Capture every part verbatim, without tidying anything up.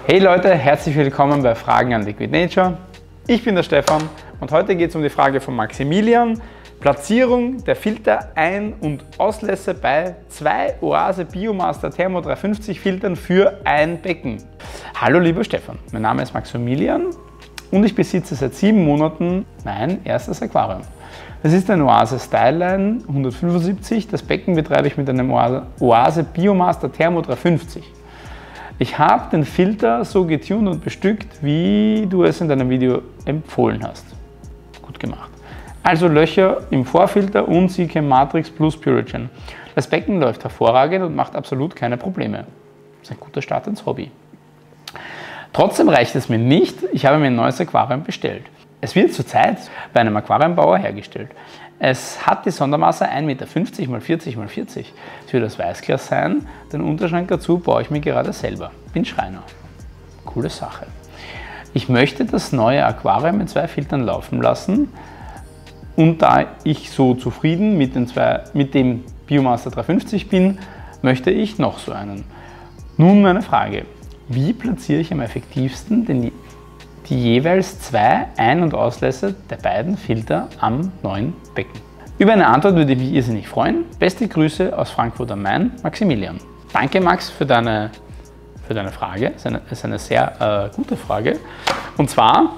Hey Leute, herzlich willkommen bei Fragen an Liquid Nature. Ich bin der Stefan und heute geht es um die Frage von Maximilian. Platzierung der Filter Ein- und Auslässe bei zwei Oase Biomaster Thermo dreihundertfünfzig Filtern für ein Becken. Hallo lieber Stefan, mein Name ist Maximilian und ich besitze seit sieben Monaten mein erstes Aquarium. Das ist ein Oase Styleline hundertfünfundsiebzig. Das Becken betreibe ich mit einem Oase Biomaster Thermo dreihundertfünfzig. Ich habe den Filter so getuned und bestückt, wie du es in deinem Video empfohlen hast. Gut gemacht. Also Löcher im Vorfilter und Seachem Matrix plus Purigen. Das Becken läuft hervorragend und macht absolut keine Probleme. Das ist ein guter Start ins Hobby. Trotzdem reicht es mir nicht, ich habe mir ein neues Aquarium bestellt. Es wird zurzeit bei einem Aquariumbauer hergestellt. Es hat die Sondermaße ein Meter fünfzig mal vierzig mal vierzig. Es wird aus Weißglas sein. Den Unterschrank dazu baue ich mir gerade selber. Bin Schreiner. Coole Sache. Ich möchte das neue Aquarium mit zwei Filtern laufen lassen. Und da ich so zufrieden mit, den zwei, mit dem Biomaster dreihundertfünfzig bin, möchte ich noch so einen. Nun meine Frage. Wie platziere ich am effektivsten den die jeweils zwei Ein- und Auslässe der beiden Filter am neuen Becken? Über eine Antwort würde ich mich irrsinnig freuen. Beste Grüße aus Frankfurt am Main, Maximilian. Danke Max für deine, für deine Frage. Das ist eine, ist eine sehr äh, gute Frage. Und zwar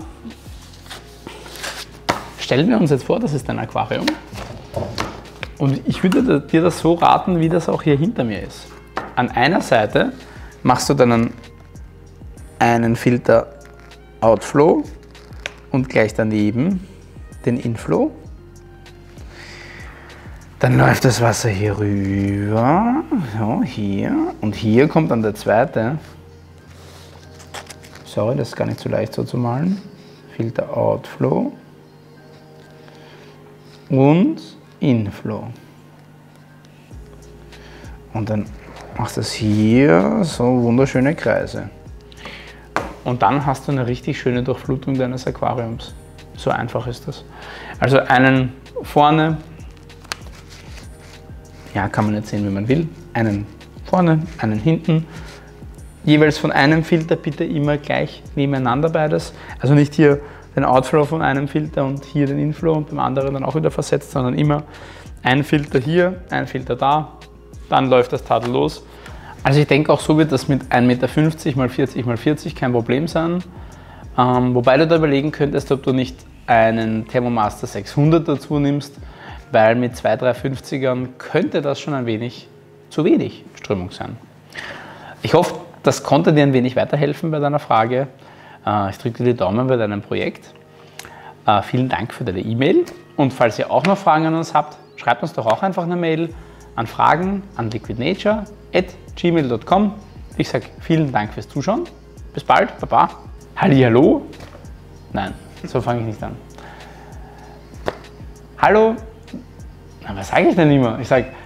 stellen wir uns jetzt vor, das ist ein Aquarium. Und ich würde dir das so raten, wie das auch hier hinter mir ist. An einer Seite machst du dann einen Filter Outflow und gleich daneben den Inflow. Dann läuft das Wasser hier rüber, so hier, und hier kommt dann der zweite. Sorry, das ist gar nicht so leicht so zu malen. Filter Outflow und Inflow. Und dann machst du das hier so wunderschöne Kreise. Und dann hast du eine richtig schöne Durchflutung deines Aquariums. So einfach ist das. Also einen vorne, ja, kann man jetzt sehen, wie man will. Einen vorne, einen hinten. Jeweils von einem Filter bitte immer gleich nebeneinander beides. Also nicht hier den Outflow von einem Filter und hier den Inflow und beim anderen dann auch wieder versetzt, sondern immer ein Filter hier, ein Filter da. Dann läuft das tadellos. Also ich denke auch so wird das mit ein Meter fünfzig mal vierzig mal vierzig kein Problem sein. Ähm, wobei du da überlegen könntest, ob du nicht einen Thermomaster sechshundert dazu nimmst, weil mit zwei dreihundertfünfzigern könnte das schon ein wenig zu wenig Strömung sein. Ich hoffe, das konnte dir ein wenig weiterhelfen bei deiner Frage. Äh, ich drücke dir die Daumen bei deinem Projekt. Äh, vielen Dank für deine E-Mail und falls ihr auch noch Fragen an uns habt, schreibt uns doch auch einfach eine Mail an Fragen an liquidnature at gmail punkt com. Ich sage vielen Dank fürs Zuschauen. Bis bald. Baba. Hallihallo. Nein, so fange ich nicht an. Hallo. Na, was sage ich denn immer? Ich sage